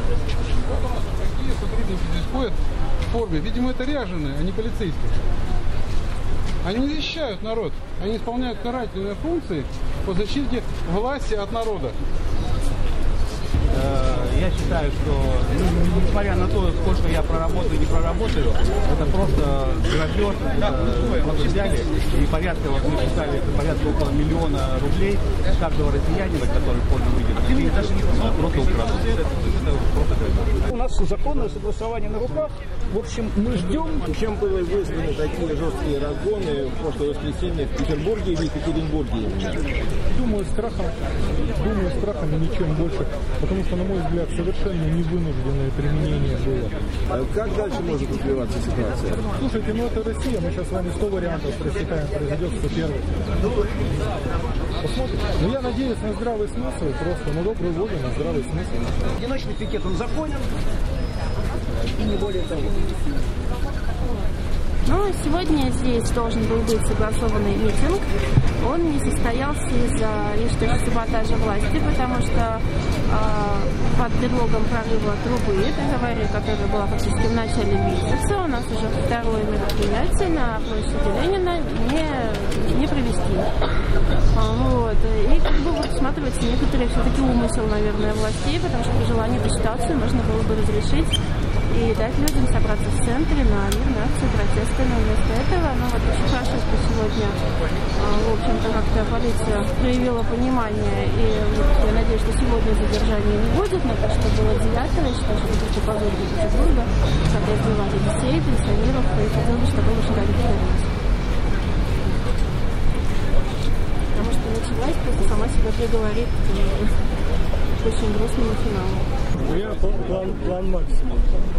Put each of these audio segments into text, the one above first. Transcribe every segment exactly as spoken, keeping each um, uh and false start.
Какие сотрудники здесь ходят в форме? Видимо, это ряженые, а не полицейские. Они не защищают народ. Они исполняют карательные функции по защите власти от народа. Я считаю, что, ну, несмотря на то, сколько я проработаю и не проработаю, это просто грабеж, это просто взяли, и порядка, вот мы считали, это порядка около миллиона рублей с каждого россиянина, который в форме выйдет. И даже не просто украдут. Это просто грабеж. У нас законное согласование на руках. В общем, мы ждем. Чем были вызваны такие жесткие разгоны в прошлое воскресенье в Петербурге или Екатеринбурге? Думаю, страхом. Думаю, страхом и ничем больше. Потому что, на мой взгляд, совершенно невынужденное применение было. А как дальше может развиваться ситуация? Слушайте, ну это Россия. Мы сейчас с вами сто вариантов просчитаем. Произойдет сто первый. Посмотрим. Но я надеюсь на здравый смысл. Просто на добрую волю, на здравый смысл. Одиночный пикет, он законен. И не более того. Ну, сегодня здесь должен был быть согласованный митинг. Он не состоялся из-за, я считаю, саботажа власти, потому что э, под предлогом прорыва трубы, договоре, которая была фактически в начале месяца, у нас уже второе мероприятие на площади Ленина не, не провести. А, вот. И как бы вот усматривается некоторые все-таки умысел, наверное, властей, потому что при желании эту ситуацию можно было бы разрешить и дать людям собраться в центре на мирную акцию протеста. Но вместо этого, ну вот очень хорошо, что сегодня, в общем-то, как-то полиция проявила понимание, и вот, я надеюсь, что сегодня задержания не будет, но то, что было девятого, я считаю, что это просто позор для Петербурга, когда избивали детей, пенсионеров, и хотелось бы, чтобы такое больше не повторилось. Потому что началась, просто сама себя приговорит к очень грустному финалу. У меня план, план максимум.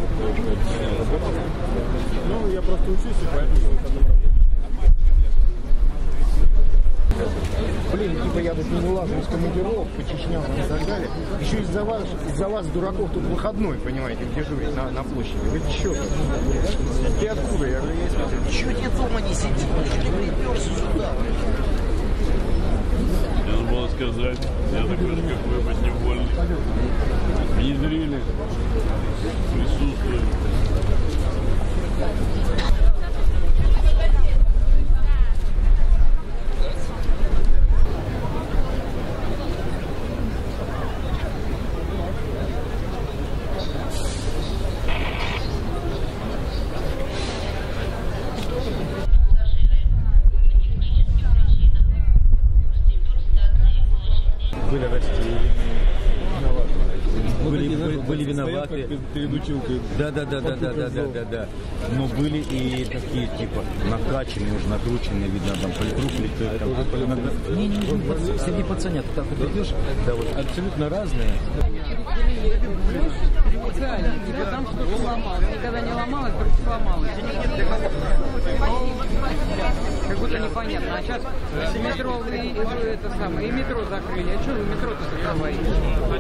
Ну, я просто учусь и поэтому Блин, типа я тут не вылажу из командировок по Чечням и так далее. Еще из-за вас, из-за вас, дураков, тут выходной, понимаете, дежурить на, на площади. Вы че? Ты откуда? Я говорю, я смотрю. Чего ты дома не сидишь? Чего ты приперся сюда? Надо было сказать, я такой же, как вы, подневольный. Внедрили, присутствуем. Были растеряны. Были, были, были виноваты. Перед училкой. Да, да, да, да, да, да, да, да, да. Но были и такие, типа, накачанные, уже накрученные, видно, там, политруки. Не, не, не, среди пацанят, так вот идешь, да, вот, абсолютно разные. Там что-то сломалось. Никогда не ломалось, только сломалось. Как будто непонятно. А сейчас метровые, это самое, и метро закрыли. А что вы метро-то закрываете?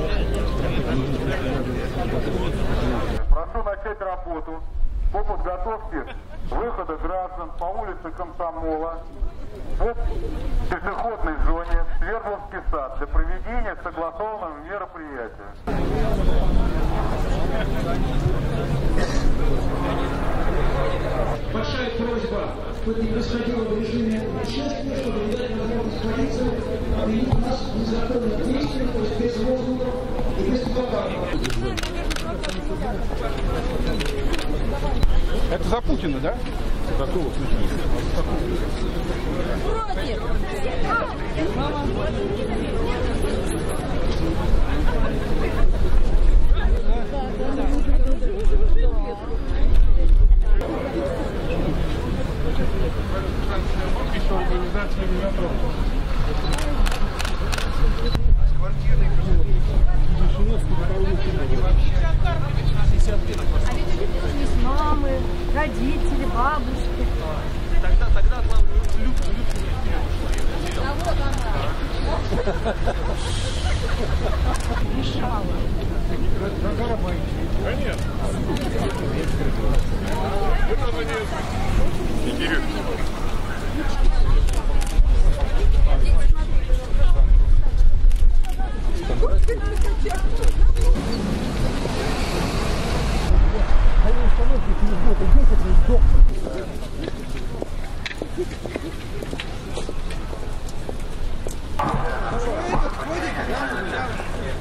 Прошу начать работу по подготовке выхода граждан по улице Комсомола по пешеходной зоне Свердловский сад для проведения согласованного мероприятия. Большая просьба хоть не происходило в режиме шествия, чтобы не дать возможность полиции обвинить нас в незаконных действиях, то есть без лозунгов и без пропаганды. Это за Путина, да? Какого случая? Организация метро. А ведь есть мамы, родители, бабушки. Тогда, тогда главное, люк, люк не А вот она. Мешала. Конечно. Интересно.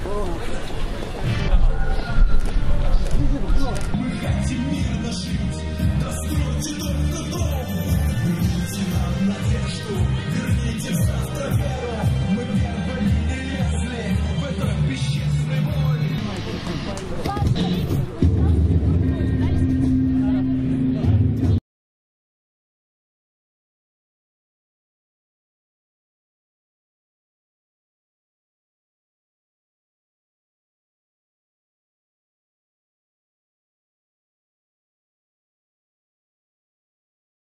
О.